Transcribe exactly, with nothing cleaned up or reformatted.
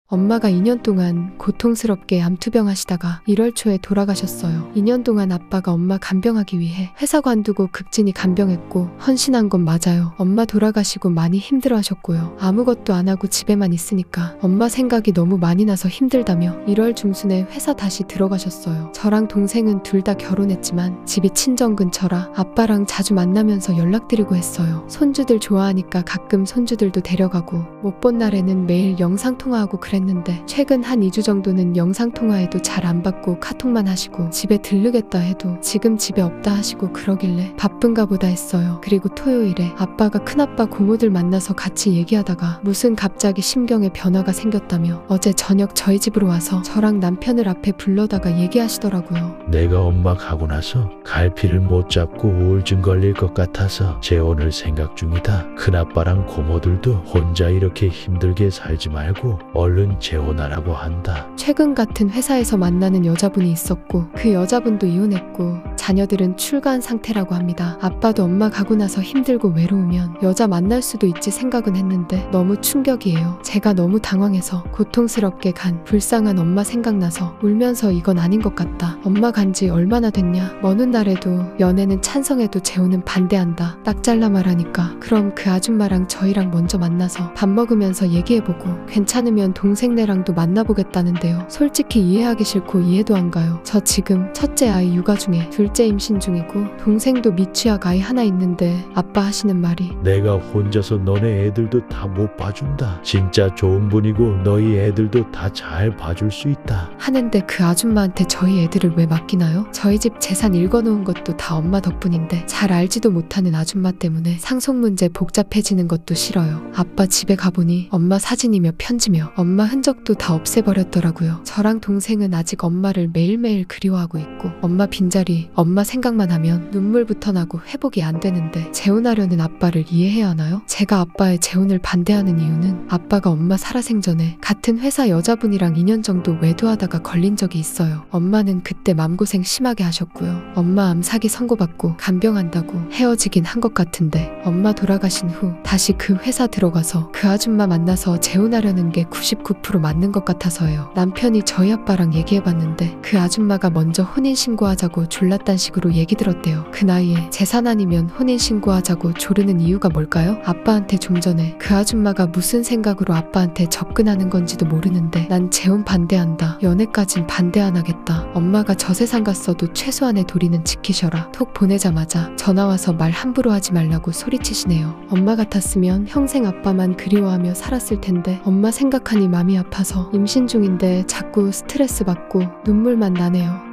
엄마가 이 년 동안 고통스럽게 암투병 하시다가 일월 초에 돌아가셨어요. 이 년 동안 아빠가 엄마 간병하기 위해 회사 관두고 극진히 간병했고 헌신한 건 맞아요. 엄마 돌아가시고 많이 힘들어 하셨고요. 아무것도 안 하고 집에만 있으니까 엄마 생각이 너무 많이 나서 힘들다며 일월 중순에 회사 다시 들어가셨어요. 저랑 동생은 둘 다 결혼했지만 집이 친정 근처라 아빠랑 자주 만나면서 연락드리고 했어요. 손주들 좋아하니까 가끔 손주들도 데려가고 못 본 날에는 매일 영상통화하고 그랬는데 최근 한 이 주 정도는 영상통화해도 잘 안 받고 카톡만 하시고 집에 들르겠다 해도 지금 집에 없다 하시고 그러길래 바쁜가 보다 했어요. 그리고 토요일에 아빠가 큰아빠 고모들 만나서 같이 얘기하다가 무슨 갑자기 심경에 변화가 생겼다며 어제 저녁 저희 집으로 와서 저랑 남편을 앞에 불러다가 얘기하시더라고요. 내가 엄마 가고 나서 갈피를 못 잡고 우울증 걸릴 것 같아서 재혼을 생각 중이다. 큰아빠랑 고모들도 혼자 이렇게 힘들게 살지 말고 얼른 재혼하라고 한다. 최근 같은 회사에서 만나는 여자분이 있었고 그 여자분도 이혼했고 자녀들은 출가한 상태라고 합니다. 아빠도 엄마 가고 나서 힘들고 외로우면 여자 만날 수도 있지 생각은 했는데 너무 충격이에요. 제가 너무 당황해서 고통스럽게 간 불쌍한 엄마 생각나서 울면서 이건 아닌 것 같다. 엄마 간지 얼마나 됐냐. 먼 훗날에도 연애는 찬성해도 재혼은 반대한다. 딱 잘라 말하니까 그럼 그 아줌마랑 저희랑 먼저 만나서 밥 먹으면서 얘기해보고 괜찮으면 동생네랑도 만나보겠다는데요. 솔직히 이해하기 싫고 이해도 안 가요. 저 지금 첫째 아이 육아 중에 둘째 임신 중이고 동생도 미취학 아이 하나 있는데 아빠 하시는 말이 내가 혼자서 너네 애들도 다 못 봐준다. 진짜 좋은 분이고 너희 애들도 다 잘 봐줄 수 있다 하는데 그 아줌마한테 저희 애들을 왜 맡기나요? 저희 집 재산 읽어놓은 것도 다 엄마 덕분인데 잘 알지도 못하는 아줌마 때문에 상속 문제 복잡해지는 것도 싫어요. 아빠 집에 가보니 엄마 사진이며 편지며 엄마 흔적도 다 없애버렸더라고요. 저랑 동생은 아직 엄마를 매일매일 그리워하고 있고 엄마 빈자리 엄마 생각만 하면 눈물부터 나고 회복이 안 되는데 재혼하려는 아빠를 이해해야 하나요? 제가 아빠의 재혼을 반대하는 이유는 아빠가 엄마 살아생전에 같은 회사 여자분이랑 이 년 정도 외도하다가 걸린 적이 있어요. 엄마는 그때 맘고생 심하게 하셨고요. 엄마 암 사기 선고받고 간병한다고 헤어지긴 한 것 같은데 엄마 돌아가신 후 다시 그 회사 들어가서 그 아줌마 만나서 재혼하려는 게 구십구 퍼센트 맞는 것 같아서예요. 남편이 저희 아빠랑 얘기해봤는데 그 아줌마가 먼저 혼인신고하자고 졸랐단 식으로 얘기 들었대요. 그 나이에 재산 아니면 혼인신고하자고 조르는 이유가 뭘까요? 아빠한테 좀 전에 그 아줌마가 무슨 생각으로 아빠한테 접근하는 건지도 모르는데 난 재혼 반대한다. 연애까진 반대 안 하겠다. 엄마가 저 세상 갔어도 최소한의 도리는 지키셔라. 톡 보내자마자 전화와서 말 함부로 하지 말라고 소리치시네요. 엄마 같았으면 평생 아빠만 그리워하며 살았을 텐데 엄마 생각하니 마음이 아파서 임신 중인데 자꾸 스트레스 받고 눈물만 나네요.